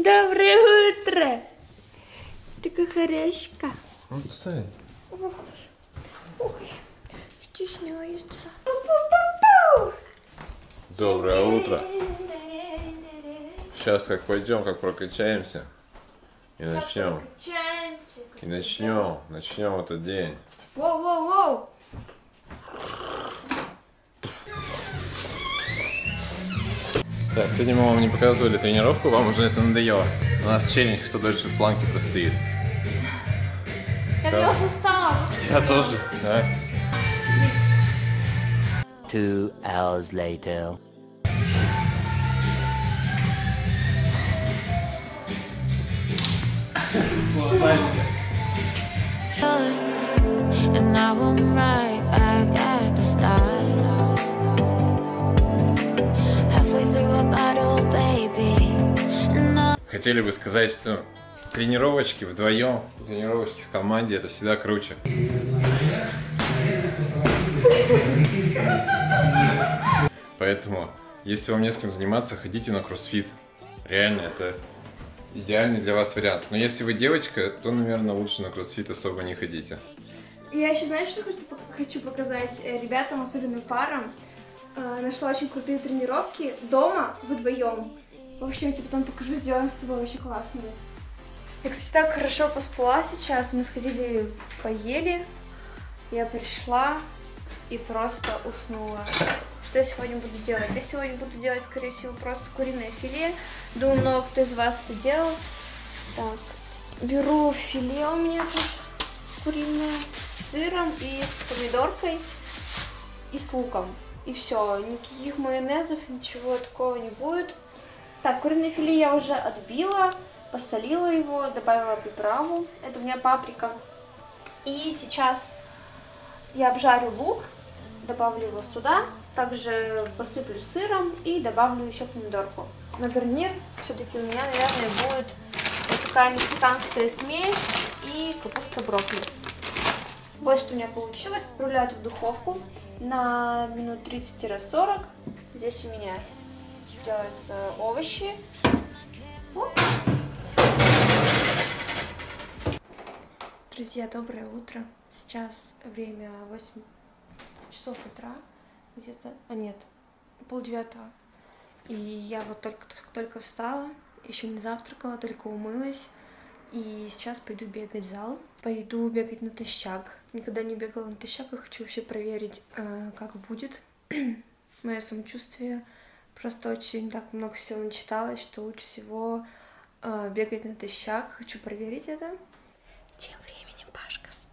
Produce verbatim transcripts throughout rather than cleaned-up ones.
Доброе утро! Такая хорошка. Отстань. Ой, ой, стесняется. Доброе утро. Сейчас как пойдем, как прокачаемся. И начнем. И начнем. Начнем этот день. Воу-воу-воу! Так, сегодня мы вам не показывали тренировку, вам уже это надоело. У нас челлендж, кто дольше в планке простоит. Я да. Уже устала. Я тоже, да. Two hours later. And now I'm right back at the start. Halfway through a bottle, baby. Хотели бы сказать, что тренировочки вдвоем, тренировочки в команде, это всегда круче. Поэтому, если вам не с кем заниматься, ходите на кроссфит. Реально, это идеальный для вас вариант. Но если вы девочка, то, наверное, лучше на кроссфит особо не ходите. Я еще, знаешь, что хочу показать ребятам, особенно парам? Нашла очень крутые тренировки дома вдвоем. В общем, тебе потом покажу, сделаем с тобой очень классные. Я, кстати, так хорошо поспала сейчас. Мы сходили, поели. Я пришла и просто уснула. Что я сегодня буду делать? Я сегодня буду делать, скорее всего, просто куриное филе. Думаю, много кто из вас это делал. Так, беру филе у меня тут куриное с сыром и с помидоркой и с луком. И все, никаких майонезов, ничего такого не будет. Так, куриное филе я уже отбила, посолила его, добавила приправу. Это у меня паприка. И сейчас я обжарю лук, добавлю его сюда. Также посыплю сыром и добавлю еще помидорку. На гарнир все-таки у меня, наверное, будет вот такая мексиканская смесь и капуста брокколи. Вот что у меня получилось. Отправляю это в духовку на минут тридцать-сорок. Здесь у меня делаются овощи. Оп. Друзья, доброе утро. Сейчас время восемь часов утра. Где-то, а нет, полдевятого. И я вот только, только встала, еще не завтракала, только умылась. И сейчас пойду бегать в зал. Пойду бегать натощак. Никогда не бегала натощак, и хочу вообще проверить, э, как будет мое самочувствие. Просто очень так много всего начиталась, что лучше всего э, бегать натощак. Хочу проверить это. Тем временем Пашка спит.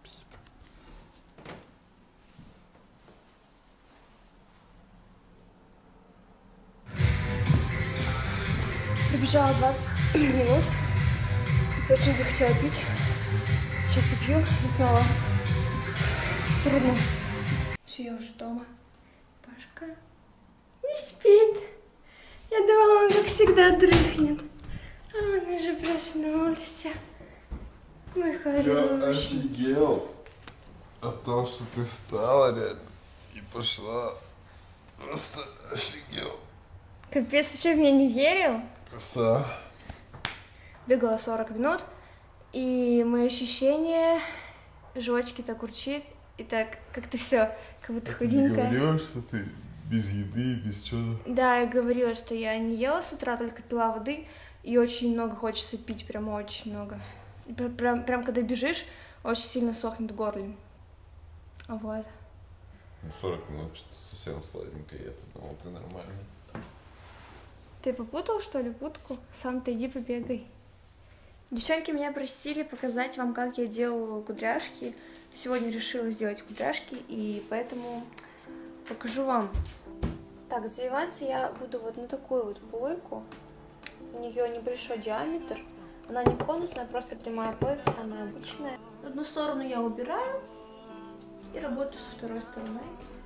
Пробежала двадцать минут. Я очень захотела пить. Сейчас попью и снова. Трудно. Все, я уже дома. Пашка не спит. Я думала, он как всегда дрыхнет. А он уже проснулся. Мой хороший. Я офигел от того, что ты встала реально и пошла. Просто офигел. Капец, ты что, в меня не верил? Краса. Бегала сорок минут, и мои ощущения, животики так урчит, и так как-то все, как будто а худенькая. Ты не говорила, что ты без еды, без чего? Да, я говорила, что я не ела с утра, только пила воды, и очень много хочется пить, прям очень много. Прям, прям когда бежишь, очень сильно сохнет в горле. Вот. Ну, сорок минут, что-то совсем сладенькое, я-то думал, ты нормально. Ты попутал, что ли, путку? Сам-то иди побегай. Девчонки меня просили показать вам, как я делаю кудряшки. Сегодня решила сделать кудряшки, и поэтому покажу вам. Так, завиваться я буду вот на такую вот плойку. У нее небольшой диаметр. Она не конусная, просто прямая плойка, самая обычная. Одну сторону я убираю и работаю со второй стороной.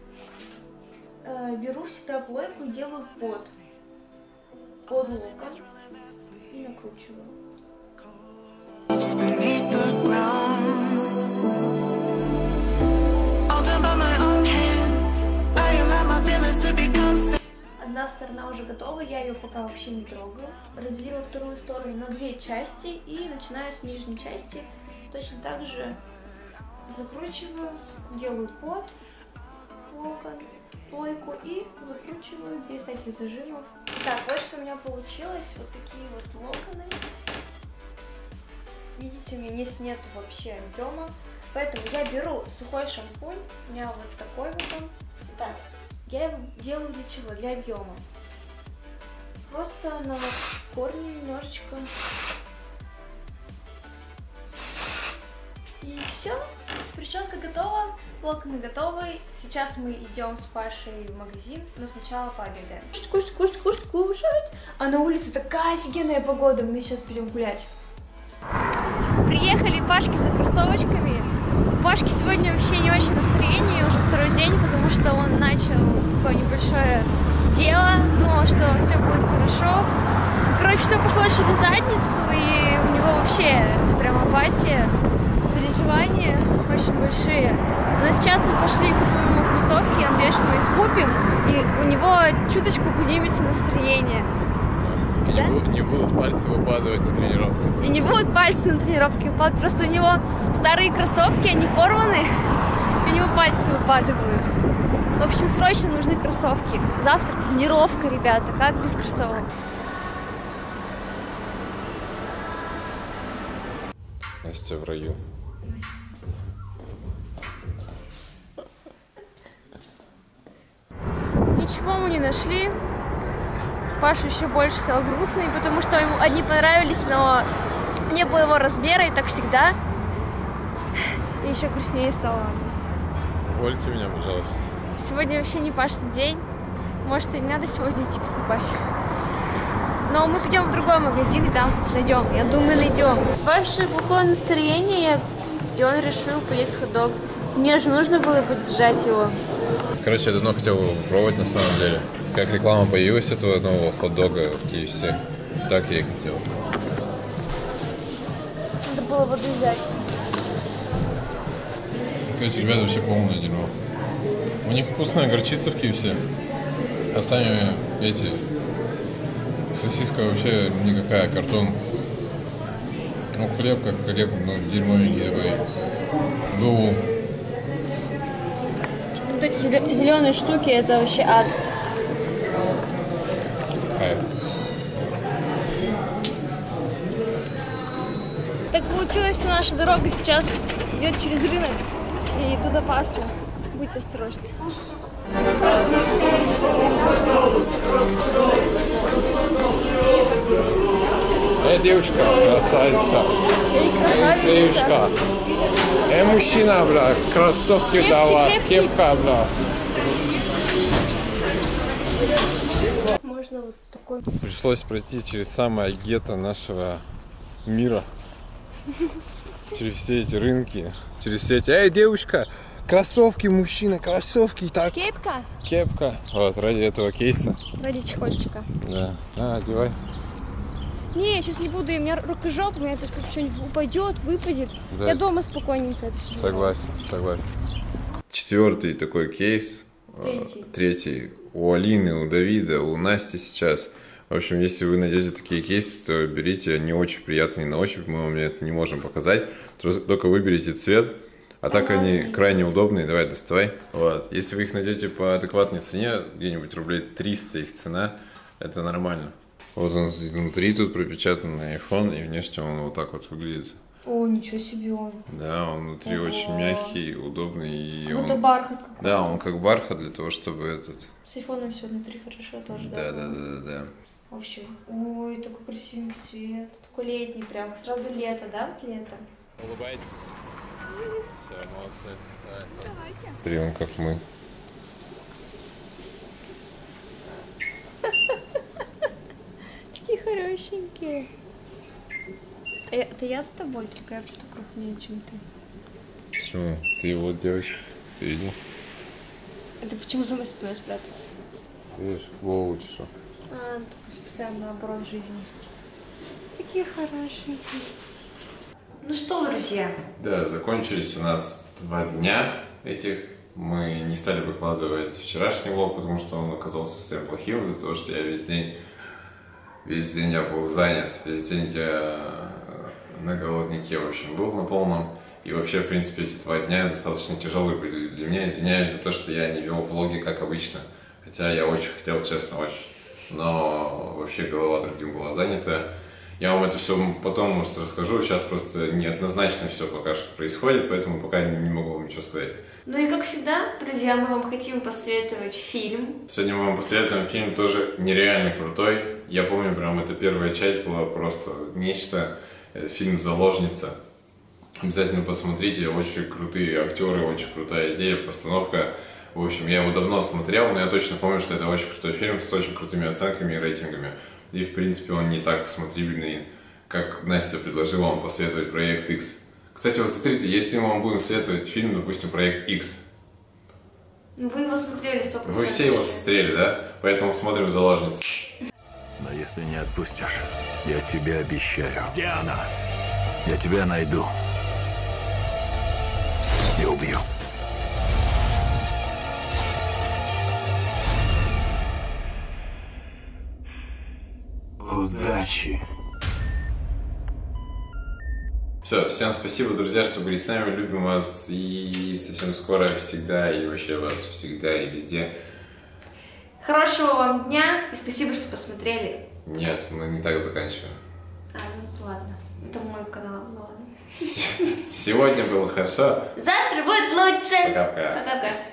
Беру всегда плойку и делаю под. под локон и накручиваю. Одна одна сторона уже готова, я ее пока вообще не трогаю. Разделила вторую сторону на две части и начинаю с нижней части. Точно так же закручиваю, делаю под локон, плойку и закручиваю без всяких зажимов. Так, вот что у меня получилось. Вот такие вот локоны. Видите, у меня здесь нет вообще объема. Поэтому я беру сухой шампунь. У меня вот такой вот он. Так, я его делаю для чего? Для объема. Просто на корни немножечко. И все. Прическа готова, локоны готовы. Сейчас мы идем с Пашей в магазин, но сначала пообедаем. Кушать, кушать, кушать, кушать, кушать. А на улице такая офигенная погода. Мы сейчас пойдем гулять. Приехали Пашки за кроссовочками. У Пашки сегодня вообще не очень настроение, уже второй день, потому что он начал такое небольшое дело, думал, что все будет хорошо. Короче, все пошло через задницу, и у него вообще прям апатия, переживания очень большие. Но сейчас мы пошли купим ему кроссовки, я надеюсь, что мы их купим, и у него чуточку поднимется настроение. И да? не, будут, не будут пальцы выпадывать на тренировке. И не будут пальцы на тренировке выпадать. Просто у него старые кроссовки, они порваны, и у него пальцы выпадывают. В общем, срочно нужны кроссовки. Завтра тренировка, ребята, как без кроссовок? Настя в раю. Ничего мы не нашли. Паша еще больше стал грустный, потому что ему одни понравились, но не было его размера, и так всегда. И еще грустнее стало. Увольте меня, пожалуйста. Сегодня вообще не Пашин день. Может, и не надо сегодня идти покупать. Но мы пойдем в другой магазин и там найдем. Я думаю, найдем. Паше плохое настроение, и он решил поесть хот-дог. Мне же нужно было поддержать его. Короче, я давно хотел попробовать на самом деле. Как реклама появилась этого нового хот-дога в кей эф си, так я и хотел. Надо было воду взять. Короче, ребята, вообще полное дерьмо. У них вкусная горчица в кей эф си, а сами эти... Сосиска вообще никакая, картон. Ну, хлеб как хлеб, но дерьмовенький такой. ГУ. Вот эти зеленые штуки, это вообще ад. Кайф. Так получилось, что наша дорога сейчас идет через рынок, и тут опасно. Будьте осторожны. Эй, девушка, красавица. Эй, красавица. Девушка. Эй, мужчина, бля, кроссовки Кепки, для вас, кепки. кепка, бля. Можно вот такой. Пришлось пройти через самое гетто нашего мира. Через все эти рынки, через все эти... Эй, девушка, кроссовки, мужчина, кроссовки, так. Кепка? Кепка. Вот, ради этого кейса. Ради чехольчика. Да. На, одевай. Не, я сейчас не буду, у меня рукожоп, у меня это как что-нибудь упадет, выпадет. Да. Я дома спокойненько это все. Согласен, согласен. Четвертый такой кейс. Третий. Третий. У Алины, у Давида, у Насти сейчас. В общем, если вы найдете такие кейсы, то берите, они очень приятные на ощупь, мы вам это не можем показать. Только выберите цвет, а так они крайне удобные. Давай, доставай. Вот. Если вы их найдете по адекватной цене, где-нибудь рублей триста их цена, это нормально. Вот он внутри тут пропечатан на iPhone, и внешне он вот так вот выглядит. О, ничего себе он. Да, он внутри Ого. очень мягкий, удобный. И Вот он... это бархат какой-то. Да, он как бархат для того, чтобы этот... С айфоном все внутри хорошо тоже, Да, да? да, да, да, да. В общем, ой, такой красивый цвет. Такой летний прям, сразу лето, да, вот лето? Улыбайтесь. Все, молодцы. Давайте. Смотри, он как мы. Такие хорошенькие. А я- это я за тобой, только я что-то крупнее, чем ты. Почему? Ты его девочка. Ты видел? Это почему за моей спиной спрятался? Видишь, голову чешу. А, такой специально наоборот жизни. Такие хорошенькие. Ну что, друзья, Да, закончились у нас два дня этих Мы не стали выкладывать вчерашний влог, потому что он оказался совсем плохим, из-за того, что я весь день, весь день я был занят, весь день я на голоднике, в общем, был на полном. И вообще, в принципе, эти два дня достаточно тяжелые были для меня. Извиняюсь за то, что я не вел влоги, как обычно. Хотя я очень хотел, честно, очень. Но вообще голова другим была занята. Я вам это все потом, может, расскажу. Сейчас просто неоднозначно все пока что происходит, поэтому пока не могу вам ничего сказать. Ну и как всегда, друзья, мы вам хотим посоветовать фильм. Сегодня мы вам посоветуем фильм тоже нереально крутой. Я помню, прям эта первая часть была просто нечто. Это фильм «Заложница». Обязательно посмотрите, очень крутые актеры, очень крутая идея, постановка. В общем, я его давно смотрел, но я точно помню, что это очень крутой фильм с очень крутыми оценками и рейтингами. И, в принципе, он не так смотрибельный, как Настя предложила вам посоветовать «Проект Икс». Кстати, вот смотрите, если мы вам будем советовать фильм, допустим, «Проект Икс», вы его смотрели сто процентов. вы все его смотрели, да? Поэтому смотрим «Заложницу». Но если не отпустишь, я тебе обещаю. Где она? Я тебя найду. И убью. Удачи. Все, всем спасибо, друзья, что были с нами. Любим вас и совсем скоро всегда, и вообще вас всегда и везде. Хорошего вам дня и спасибо, что посмотрели. Нет, мы не так заканчиваем. А, ну ладно. Это мой канал, ну ладно. Сегодня было хорошо. Завтра будет лучше. Пока-пока. Пока-пока.